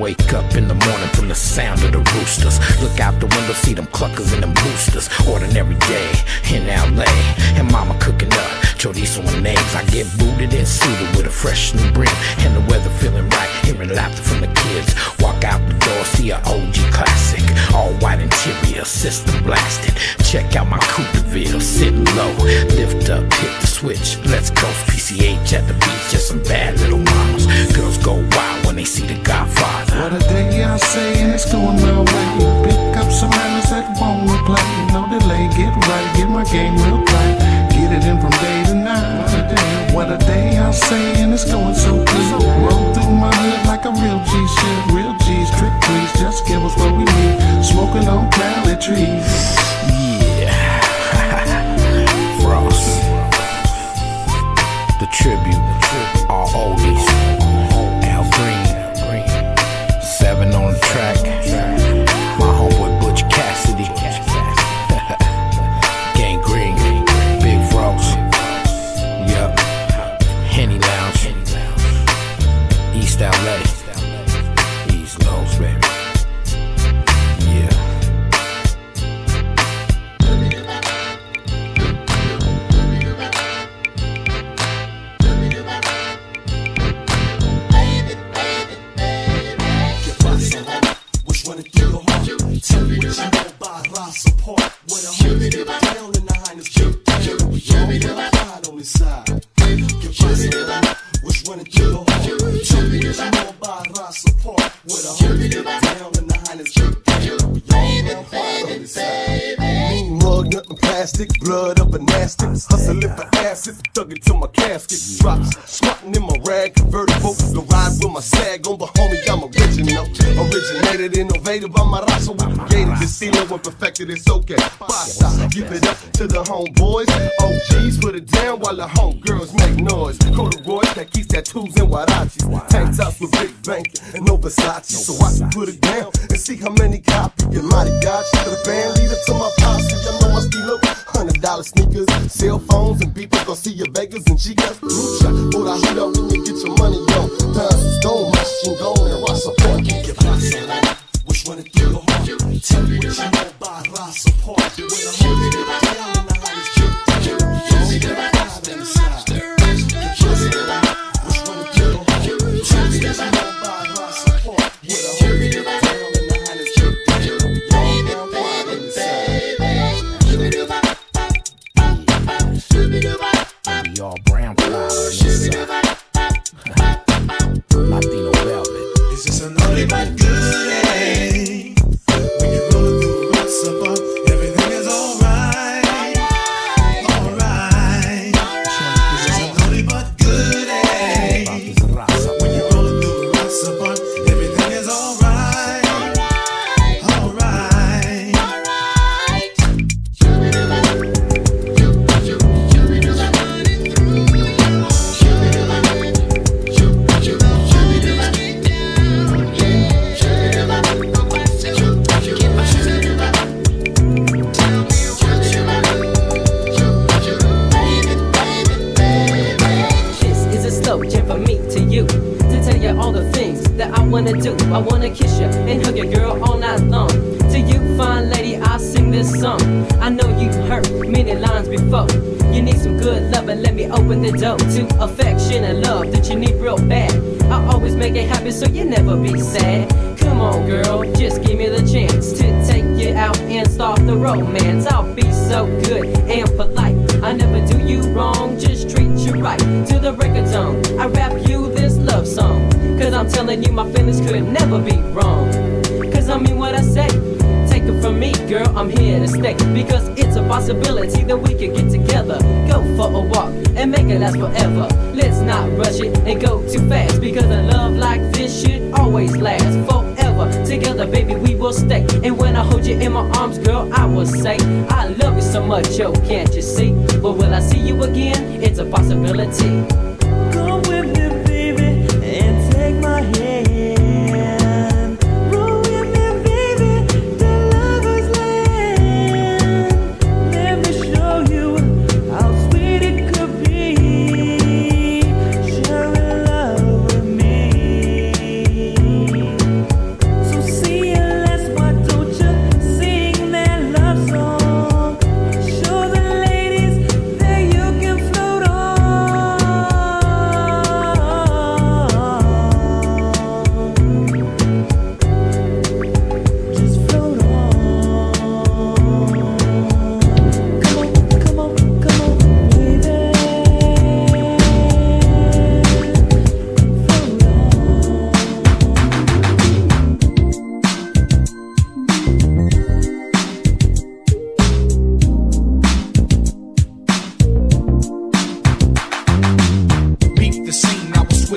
Wake up in the morning from the sound of the roosters. Look out the window, see them cluckers and them boosters. Ordinary day in LA, and mama cooking up chorizo and eggs. I get booted and suited with a fresh new brim, and the weather feeling right, hearing laughter from the kids. Walk out the door, see a OG classic, all white interior, system blasted. Check out my Coupe de Ville, sitting low. Lift up, hit the switch, let's go. PCH at the beach, just some bad little mamas. Girls go wild when they see the Godfather. What a day, I say, and it's going my way. Pick up some manners that wanna play. No delay, get right, get my game real tight. Get it in from day to night. What a day, I say, and it's going so good. Roll through my hood like a real G shit. Real G's, trick please, just give us what we need. Smoking on Cali trees. Yeah. Frost. The tribute, all oldies. Al Green, 7 on the track. My homeboy Butch Cassidy. Gang Green, Big Frost. Yup. Henny Lounge. East LA. East Los, baby. Yeah. Tell me what you know about Rock Support. With a hundred down in the highness kick. Pride on his side. Get bustin', what's running through the heart? Tell me what you know about Rock Support. With a hundred down in the highness kick. Pride on his side. Mean mug, nothing plastic, blood up and nasty. Hustling for acid, dug it to my casket. Drops, squatting in my rag, convertible. Go ride with my sag on, but homie, I'm original. Originated, innovative, I'm a raza. We created this feeling when perfected, it's okay. Basta, give it up to the homeboys. OGs, put it down while the homegirls make noise. Corduroys that keeps tattoos and huaraches. Tank tops with big banking and no Versace. So I can put it down and see how many copy. Get mighty God, to the band leader to my posse. You know my stilo. $100 sneakers, cell phones, and people gon' see your Vegas and Chicas. Root shot, put a hood up when you get your money on. Time some stone, machine gone, and Rock Support. Get your box on, which running through your heart. Tell me what you know about Rock Support. With a hundred down in the highest kick. Pride on the side. Get your which running through your heart. Tell me what you know about Rock Support. With a hundred down in the highest kick. Pride on the side. We all brown pride on this side. Latino velvet. It's just a naughty but good day. When you're rolling through Rock Support, everything is alright. Alright. It's just a naughty but good day. When you're rolling through Rock Support, everything is alright. Alright. All the things that I wanna do. I wanna kiss you and hug your girl all night long. To you, fine lady, I'll sing this song. I know you've heard many lines before. You need some good love and let me open the door to affection and love that you need real bad. I always make it happen so you never be sad. Come on girl, just give me the chance to take you out and start the romance. I'll be so good and polite. I never do you wrong, just treat you right. To the reggaeton, I rap you this love song. Cause I'm telling you my feelings could never be wrong. Cause I mean what I say. Take it from me, girl, I'm here to stay. Because it's a possibility that we could get together. Go for a walk and make it last forever. Let's not rush it and go too fast. Because a love like this should always last forever. Together, baby, we will stay. And when I hold you in my arms, girl, I will say I love you so much, yo, can't you see? But will I see you again? It's a possibility. Come with me, baby, and take my hand. Roll with me, baby, to lover's land. Let me show you how sweet it could be. Sharing love with me.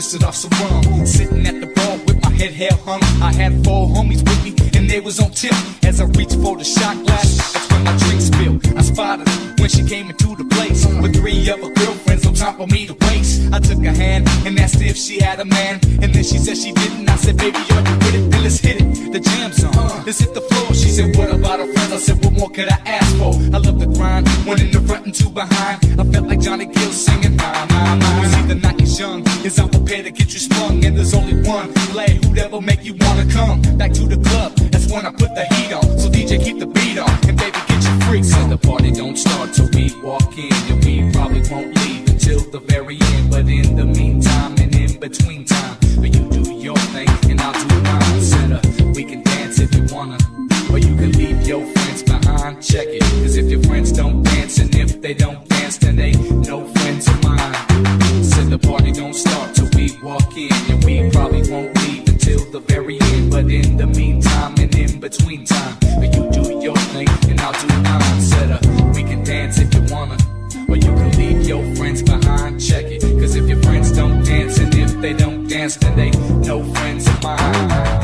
toasted off some rum. Sitting at the bar with my head held hung. I had 4 homies with me and they was on tip. As I reached for the shot glass, that's when my drink spilled. I spotted her when she came into the place with 3 other girlfriends on top of me to waste. I took her hand and asked if she had a man, and then she said she didn't. I said, baby, are you with it? Then let's hit it. The jam's on. Let's hit the floor. She said, what about her friends? I said, what more could I ask for? I love the grind. 1 in the front and 2 behind. I felt like Johnny Gill singing, nah, nah, nah. See, the night is young, is I'm prepared to get you sprung, and there's only one play who'd ever make you wanna come back to the club. That's when I put the heat on. So DJ, keep the beat on, and baby, get your freaks on. The party don't start till we walk in, and we probably won't leave until the very end. But in the meantime and in between time, you do your thing and I'll do mine. Said we can dance if you wanna, or you can leave your friends behind. Check it, cause if your friends don't dance, and if they don't dance, then they no friends of mine. Said the party don't start till we walk in, and we probably won't leave until the very end. But in the meantime and in between time, you do your thing and I'll do mine. Said we can dance if you wanna, or you can leave your friends behind. Check it, cause if your friends don't dance, and if they don't dance, then they no friends of mine.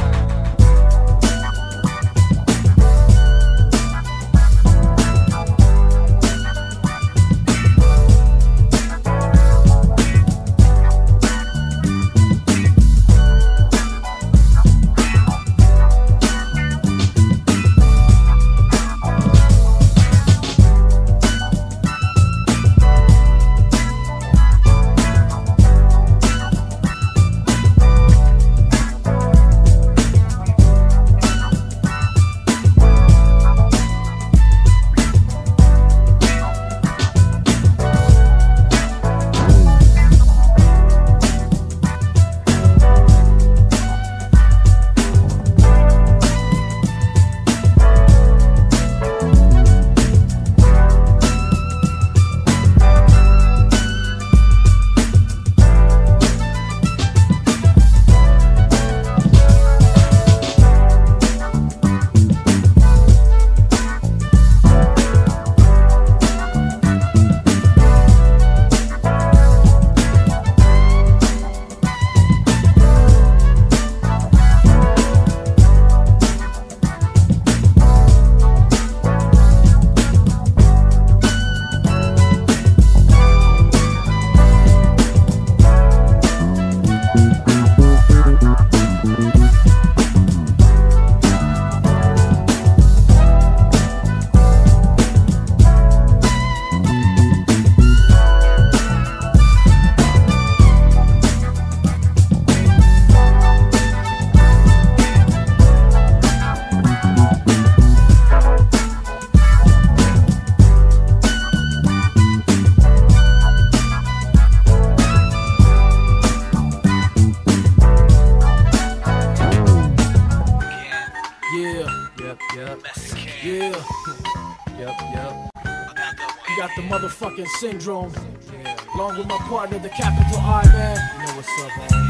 Motherfucking syndrome. Along with my partner, the capital I, man. You know what's up,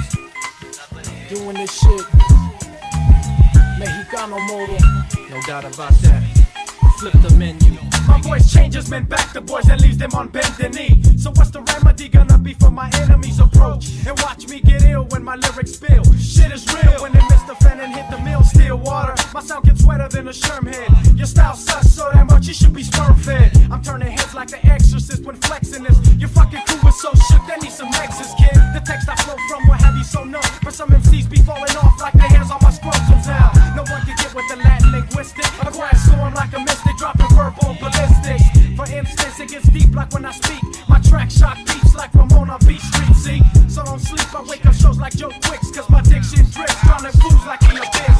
homies. Doing this shit. Mexicano modo. No doubt about that. Flip the menu. My voice changes men back to boys and leaves them on bended knee. So what's the remedy gonna be for my enemies approach? And watch me get ill when my lyrics spill. Shit is real when they miss the fan and hit the mill. Still water, my sound gets wetter than a sherm head. Your style sucks so damn much you should be sperm fed. I'm turning heads like the exorcist when flexing this. Your fucking crew is so shook, they need some Lexus, kid. The text I flow from will have you so numb. For some MCs be falling off like the hairs on my scrotums now. No one can get with the Latin linguistic. A quiet storm like a mystic, dropping verbal ballistics. For instance, it gets deep like when I speak. My track shock beats like Ramona Beach Street, see? So don't sleep, I wake up shows like Joe Quicks, cause my diction drips, drowning fools like in a bitch.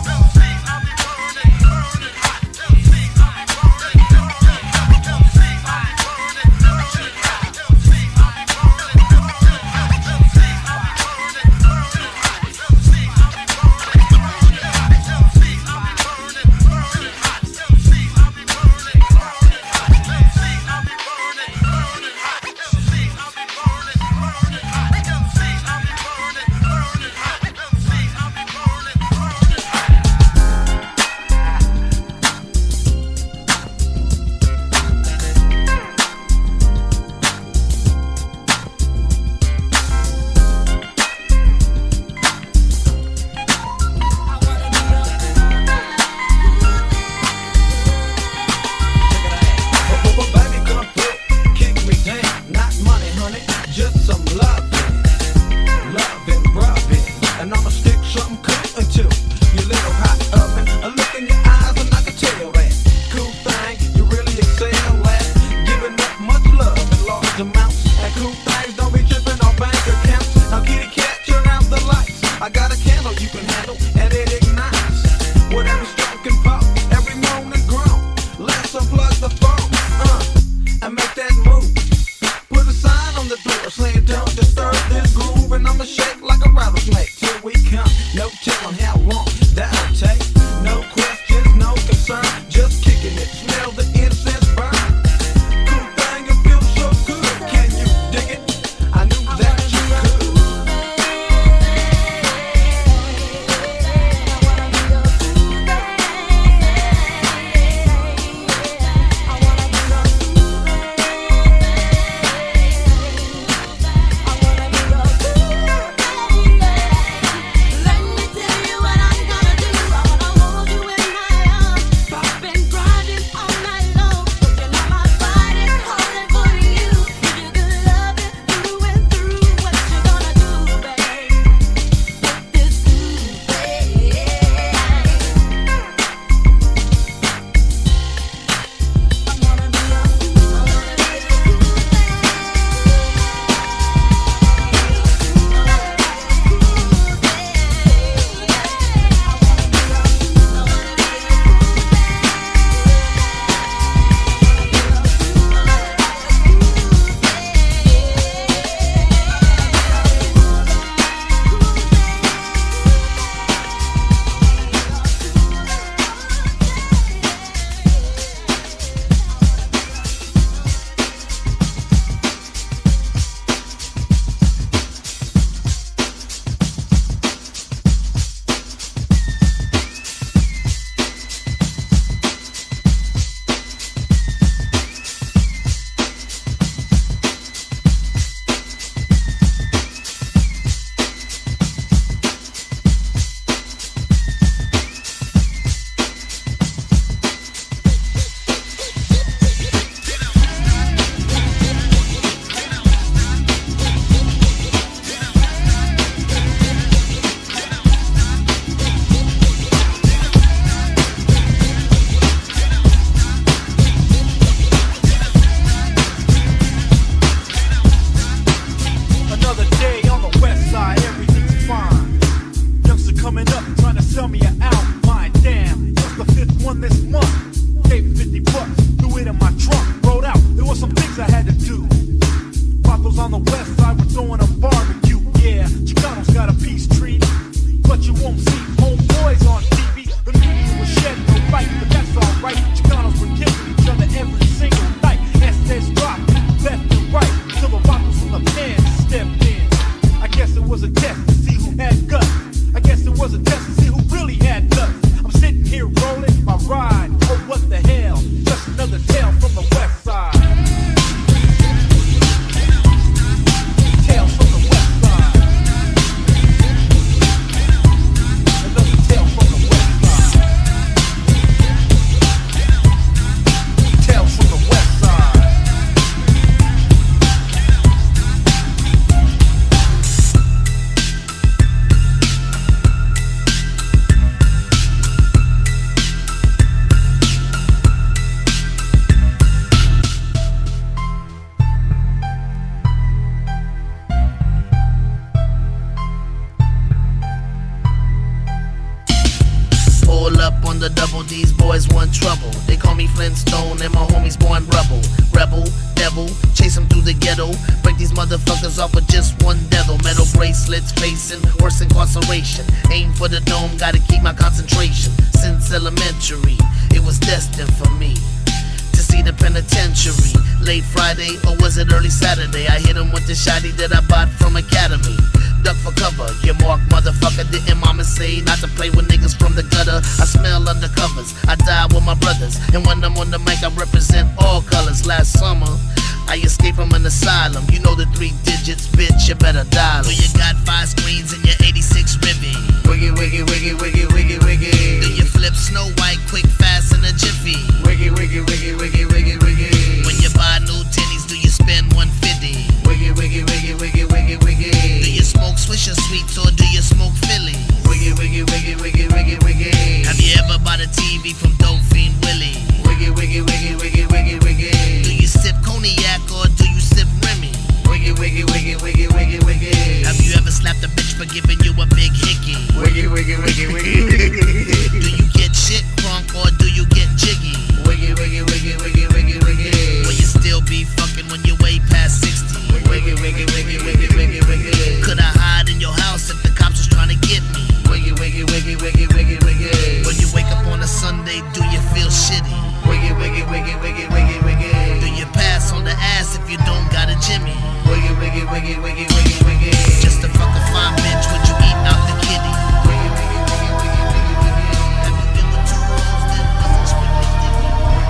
Flintstone and my homies born rebel. Rebel, devil, chase them through the ghetto. Break these motherfuckers off with just one devil. Metal bracelets facing worse incarceration. Aim for the dome, gotta keep my concentration. Since elementary, it was destined for me to see the penitentiary. Late Friday, or was it early Saturday? I hit him with the shotty that I bought from Academy. Duck for cover, you mark motherfucker. Didn't mama say not to play with niggas from the gutter? I smell undercovers, I die with my brothers. And when I'm on the mic, I represent all colors. Last summer, I escaped from an asylum. You know the 3 digits, bitch, you better dial. So you got 5 screens in your 86 Rivy. Wiggy, wiggy, wiggy, wiggy, wiggy, wiggy. Do you flip Snow White quick, fast, in a jiffy? Wiggy, wiggy, wiggy, wiggy, wiggy, wiggy. When you buy new titties, do you spend 150? Wiggy, wiggy, wiggy, wiggy, wiggy, wiggy. Do you smoke Swisher Sweets or do you smoke Philly? Wiggy, wiggy, wiggy, wiggy, wiggy, wiggy. Have you ever bought a TV from Dope Fiend Willie? Wiggy, wiggy, wiggy, wiggy, wiggy, wiggy. Do you sip cognac or do you sip Remy? Wiggy, wiggy, wiggy, wiggy, wiggy, wiggy. Have you ever slapped a bitch for giving you a big hickey? Wiggy, wiggy, wiggy, wiggy. Do you get shit crunk or do you get jiggy? Wiggy, wiggy, wiggy, wiggy, wiggy, wiggy. Will you still be fucking when you weigh past 60? Wiggy, wiggy, wiggy, wiggy, wiggy, wiggy. Could I hide in your house if the cops was trying to get me? Wiggy, wiggy, wiggy, wiggy, wiggy, wiggy. When you wake up on a Sunday, do you feel shitty? Wiggy, wiggy, wiggy, wiggy, wiggy, wiggy. Do you pass on the ass if you don't got a Jimmy? Wiggy, wiggy, wiggy, wiggy, wiggy, wiggy. Just to fuck a fine bitch, would you eat out the kitty? Wiggy, wiggy, wiggy, wiggy, wiggy, wiggy. Have you been with 2 hoes that wasn't strictly dicky?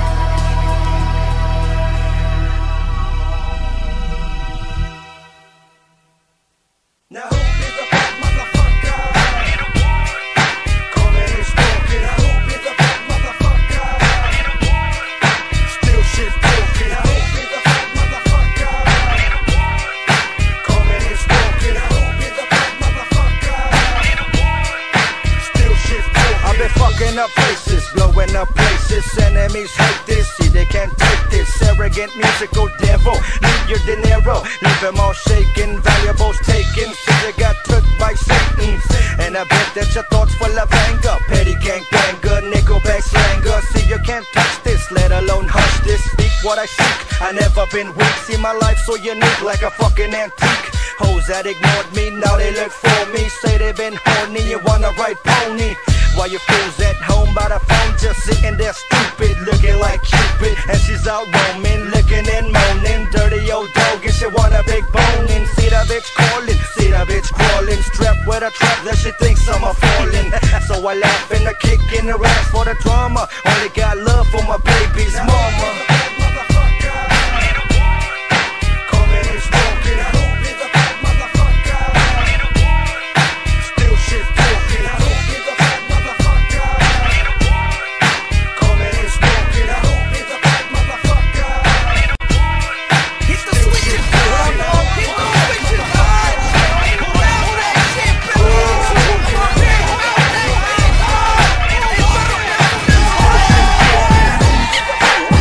Now who is the fat motherfucker? Coming and smoking. Now who is the fat motherfucker? Still shit talking. Now who is the fat motherfucker? Coming and smoking. Now who is the fat motherfucker? Still shit talking. I've been fucking up faces, blowing up places. Enemies hate this, see they can't take this. Arrogant musical devil, leave your dinero, leave them all shaking. Valuables taken, so you got took by Satan. And I bet that your thoughts full of anger. Petty gangbanger, nickelback slanger. See you can't touch this, let alone hush this. Speak what I seek, I never been weak. See my life so unique, like a fucking antique. Hoes that ignored me, now they look for me. Say they been horny, you wanna ride pony. While your fools at home by the phone, just sitting there stupid, looking like Cupid. And she's out roaming, looking and moaning. Dirty old dog, and she want a big boning. See the bitch calling, see the bitch crawling. Strapped with a trap that she thinks I'm a falling. So I laugh and I kick in the ass for the drama. Only got love for my baby's mama. Coming and smoking. Now who is the fat motherfucker? Still shit talking. Now who is the fat motherfucker? Coming and smoking. Now who is the fat motherfucker? Hit the switches, hit the switches, hard. Pull out that shit, baby.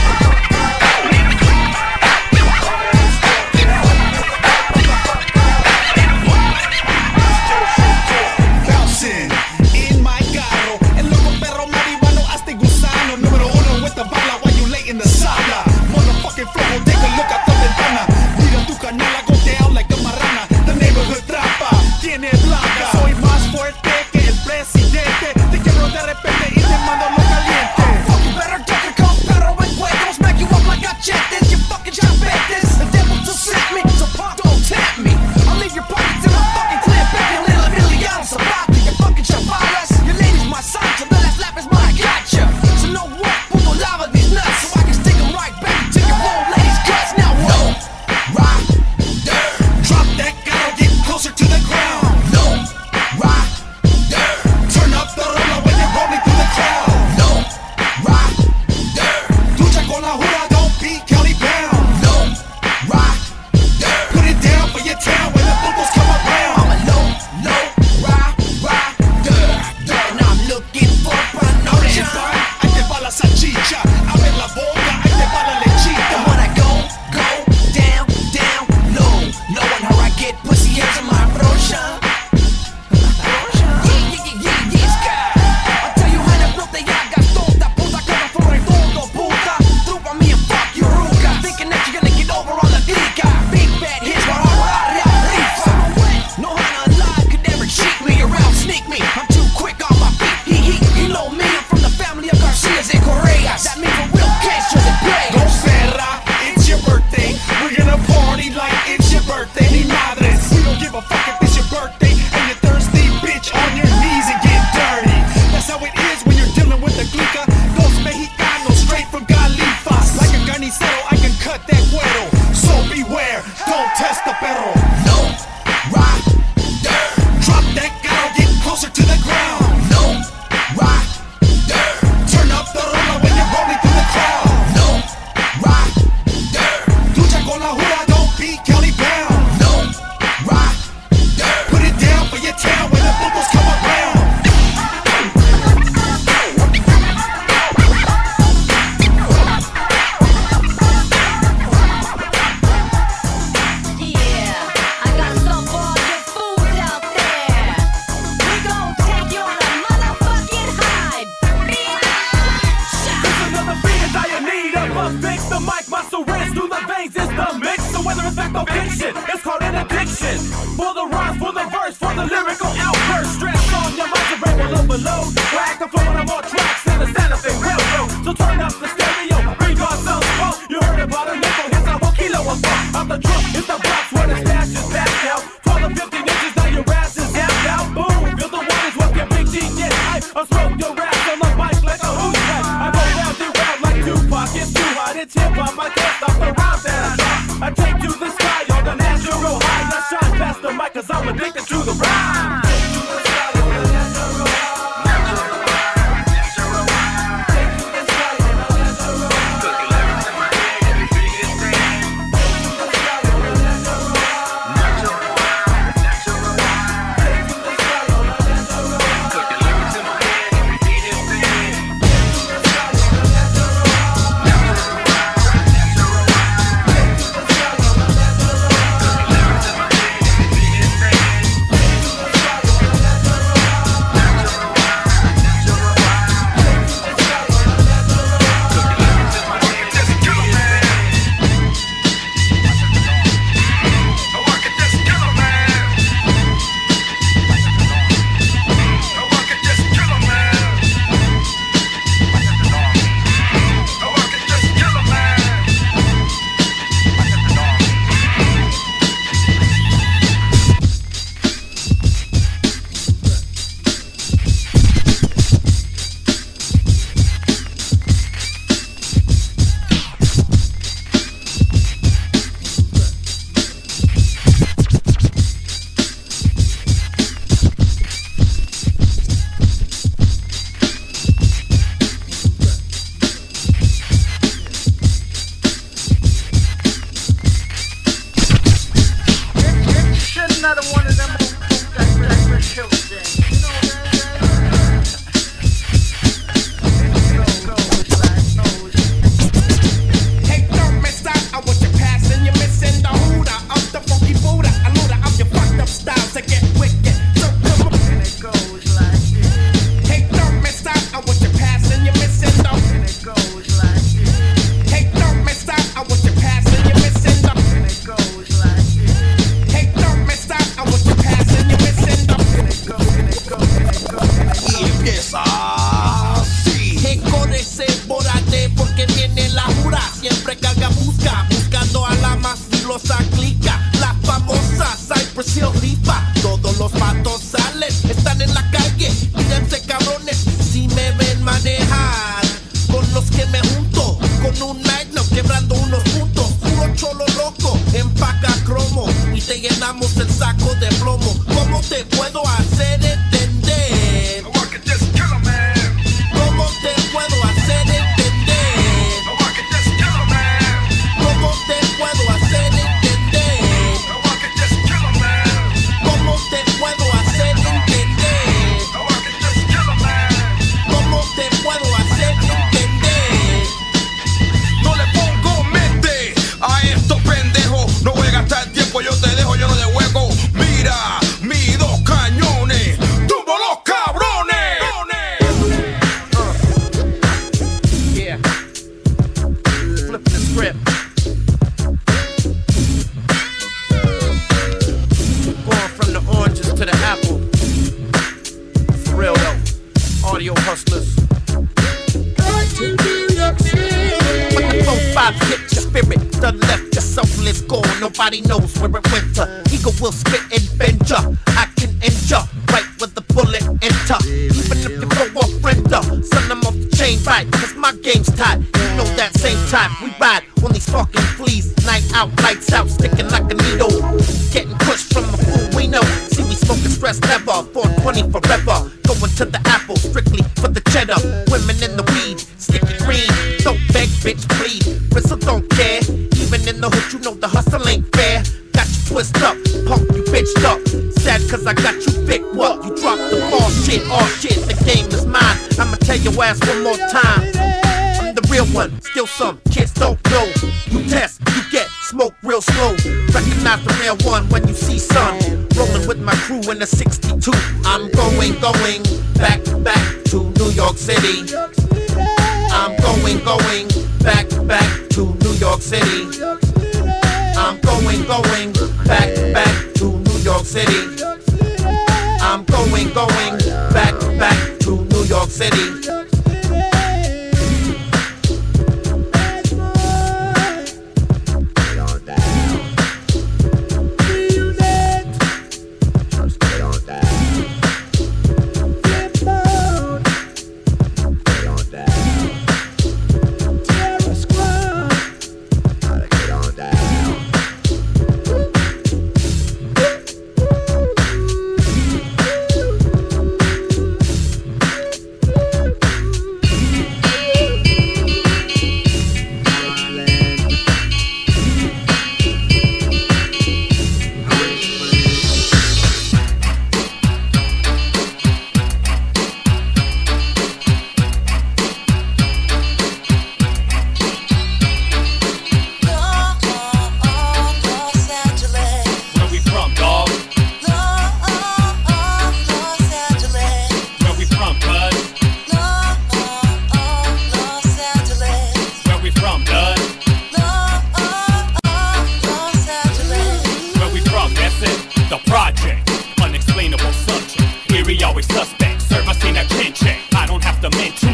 out the trunk. It's the box where the stash is backed out. 12 and 15 inches, now your ass is zapped out. Boom, feel the waters what your big G get hype. I smoke your ass on the bike like a who's cat. I go round and round like Tupac. It's too hot, it's hip hop. I can't stop the rhymes that I drop. I take to the sky on the natural high. I shine past the mic 'cause I'm addicted to the rhyme. Nobody knows where it went to. Ego will spit and bend ya. I can end ya right where the bullet enter. Even if you go off render, son, I'm off the chain right, 'cause my game's tight. You know that same time we ride on these fucking fleas. Night out, lights out, sticking like a needle. Getting pushed from the fool we know. See, we smoking stress never, 420 forever. Going to the apple, strictly for the cheddar. Women in the weed, sticky green. Don't beg, bitch, please. Bristle don't care. Even in the hood, you know the hustle ain't fair. Got you twist up, punk you bitched up. Sad 'cause I got you big what? You dropped the ball shit, all shit, the game is mine. I'ma tell your ass one more time. I'm the real one, still some kids don't know. You test, you get smoke real slow. Recognize the real one when you see sun. Rolling with my crew in the 62. I'm going back to New York City. I'm going back to New York City. I'm going back to New York City. I'm going back to New York City.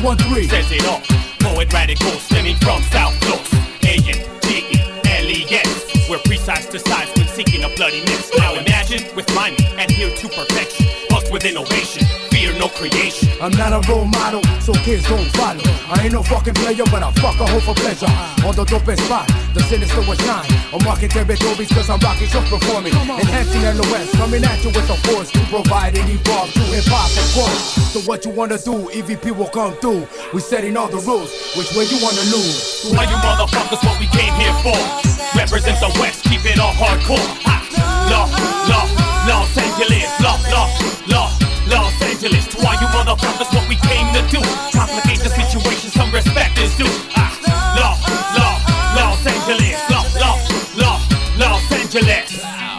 1-3 says it all. Poet radical stemming from South Coast. A-N-G-E-L-E-S. We're precise to size when seeking a bloody mix. Now imagine with miming, adhere to perfection. Bust with innovation, fear no creation. I'm not a role model, so kids don't follow. I ain't no fucking player, but I fuck a hoe for pleasure. On the dopest spot, the sinister will shine. I'm marking territories cause I'm rocking show performing. Enhancing LOS, coming at you with the force. Providing evolve to hip-hop of course. So what you wanna do, EVP will come through. We setting all the rules, which way you wanna lose. Why you motherfuckers what we came here for? Represent the West, keep it all hardcore. Ha! Los Angeles, Los Angeles. To all you motherfuckers what we came to do. Complicate the situation, some respect is due. Los Angeles, Los Angeles.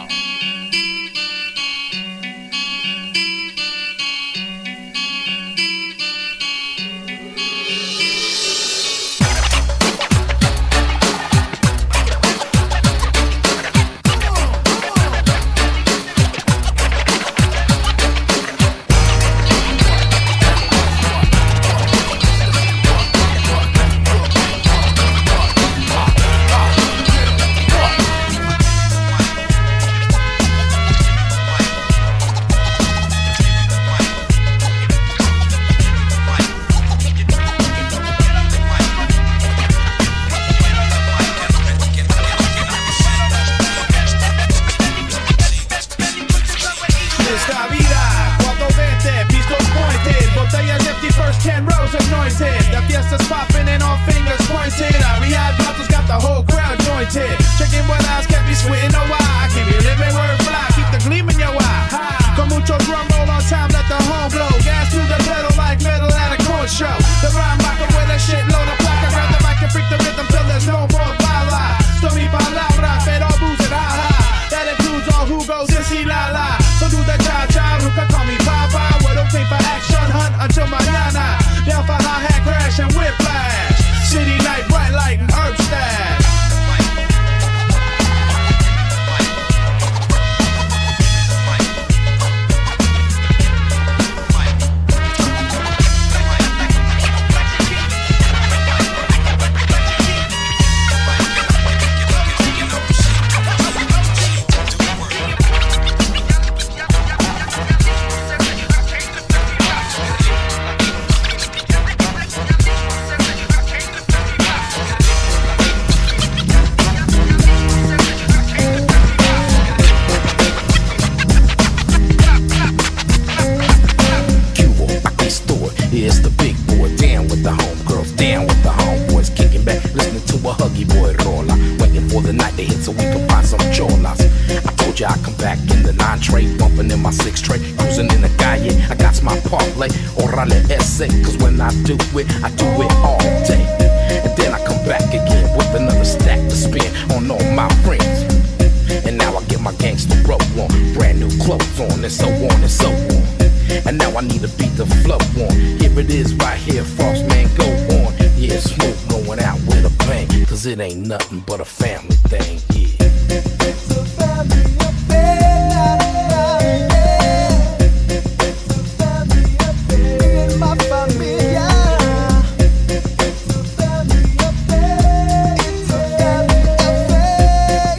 It ain't nothing but a family thing, yeah. It's a family affair, it's a family affair in my familia. It's a family affair, it's a family affair,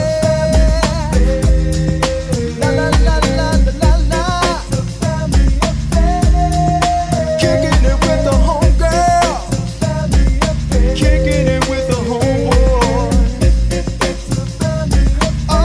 la la la la la la. It's a family affair, kicking it with the homegirl, kicking it with the homeboy.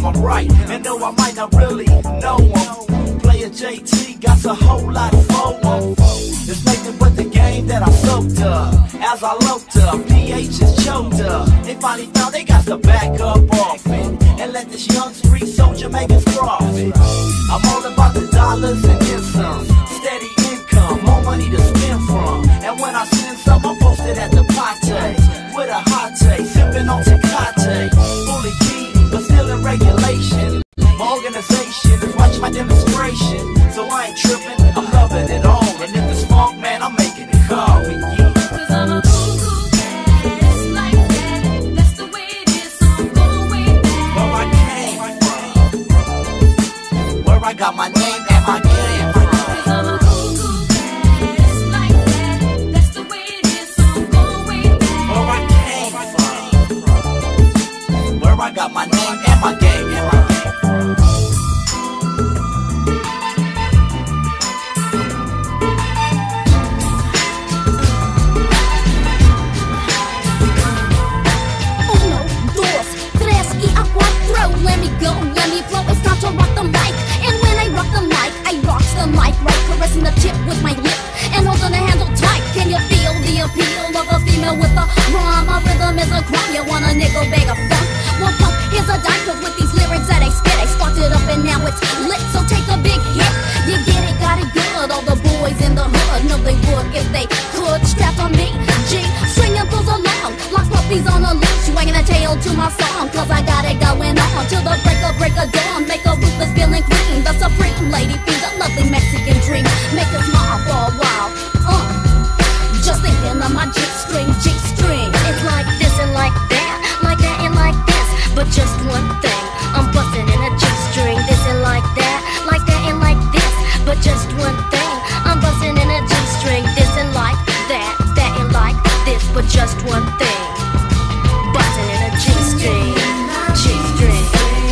I'm alright. And though I might not really know him, Player JT got a whole lot for him. It's nothing but the game that I soaked up. As I looked up, PH is choked up. They finally found they got to back up off it and let this young street soldier make his profit. I'm all about the dollars and then some. Steady income, more money to spend from. And when I send some, I'm posted at the party with a hot take, sipping on Tecate. Fully key, but still in regulation. My organization is watch my demonstration, so I ain't tripping, I'm loving it all. And if it's funk, man, I'm making it call with you. Cause I'm a cool cat, like that. That's the way it is, so I'm going way back. Where I came from, where I got my name and my game from. Cause I'm a cool cat, like that. That's the way it is, so I'm going way back. Where I came from, where I got my name and my game from. Let me go, let me flow, it's time to rock the mic. And when I rock the mic, I rock the mic, right? Caressing the tip with my lip and holding the handle tight. Can you feel the appeal of a female with a rhyme? My rhythm is a crime, you want a nickel bag of funk? Well, pump, here's a dime, cause with these lyrics that I spit, I sparked it up and now it's lit. So take a big hit, you get it, got it good. All the boys in the hood know they would if they could. Strapped on me, G, stringing fools along, lock puppies on a leash, wagging a tail to my song, cause I got it going on till the break of dawn. Make a ruthless feeling clean, the supreme lady fiend, the lovely Mexican dream. Make us smile for a while. Just thinking of my G-string. It's like this and like that and like this. But just one thing, I'm busting in a G-string. This and like that and like this. But just one thing, I'm busting in a G-string. This and like that and like this. But just one thing, busting in a G-string. G-string.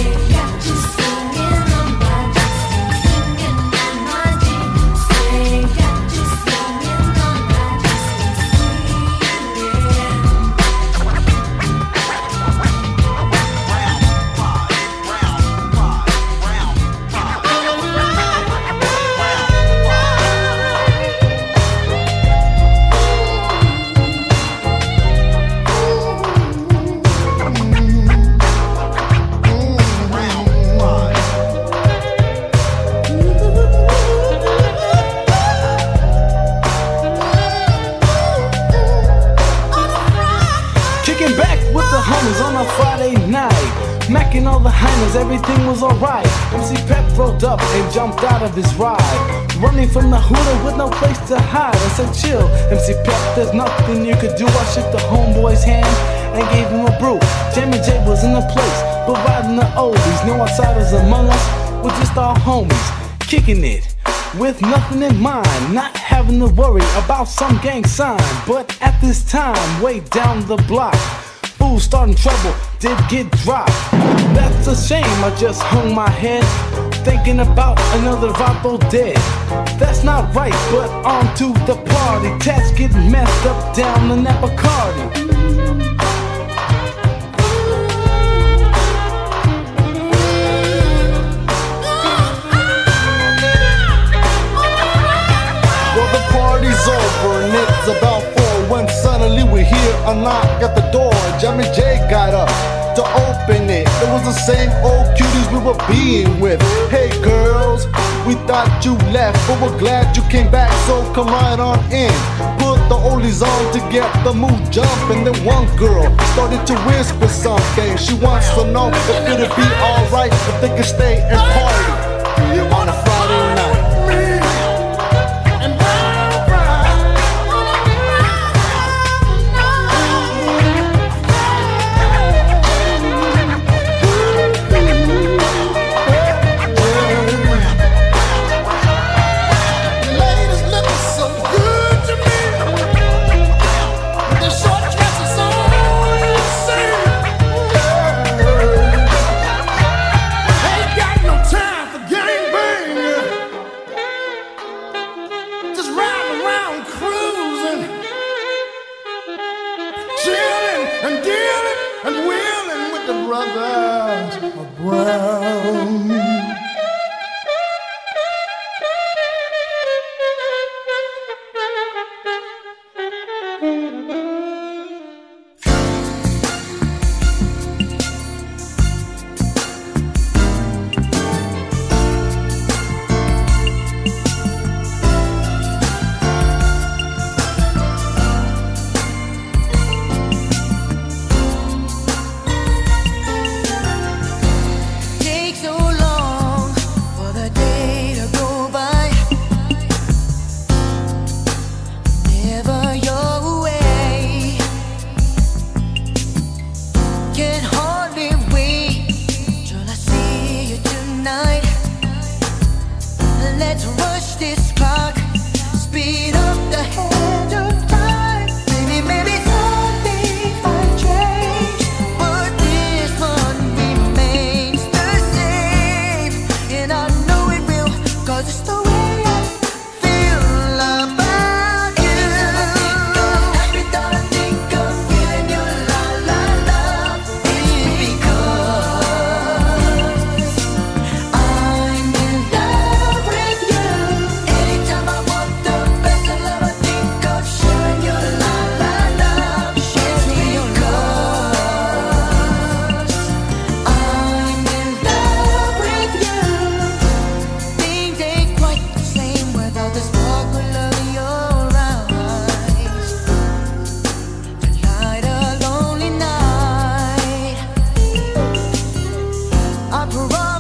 Macking all the hyenas, everything was alright. MC Pep rolled up and jumped out of his ride, running from the hooter with no place to hide. I said chill, MC Pep, there's nothing you could do. I shook the homeboy's hand and gave him a brew. Jammy J was in the place, providing the oldies. No outsiders among us, we're just all homies, kicking it with nothing in mind, not having to worry about some gang sign. But at this time, way down the block, fools starting trouble did get dropped. That's a shame, I just hung my head, thinking about another Vato dead. That's not right, but on to the party. Tats get messed up down in that Bacardi. Well, the party's over and it's about 4 when suddenly we hear a knock at the door. Jammy J got up to open it. It was the same old cuties we were being with. Hey girls, we thought you left, but we're glad you came back, so come right on in. Put the oldies on to get the mood jumping. Then one girl started to whisper something. She wants to know if it'd be alright if they could stay and party on a Friday night. promise.